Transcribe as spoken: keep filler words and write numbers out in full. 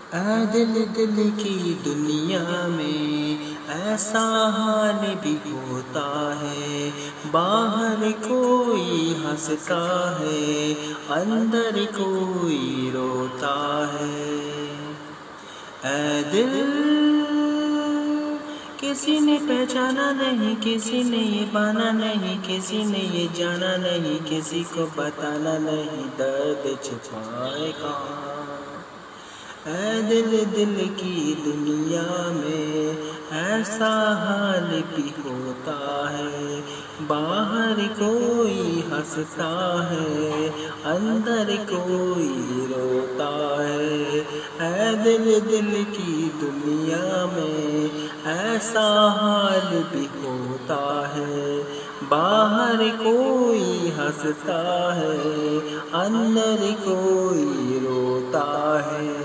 اے دل دل کی دنیا میں ایسا حال بھی ہوتا ہے، باہر کوئی ہنستا ہے، اندر کوئی روتا ہے۔ اے دل کسی نے پہچانا نہیں، کسی نے یہ پانا نہیں، کسی نے یہ جانا نہیں، کسی کو بتانا نہیں، درد چھپائے کہاں۔ اے دل دل کی دنیا میں ایسا حال بھی ہوتا ہے، باہر کوئی ہنستا ہے، اندر کوئی روتا ہے۔ اے دل دل کی دنیا میں ایسا حال بھی ہوتا ہے، باہر کوئی ہنستا ہے، اندر کوئی روتا ہے۔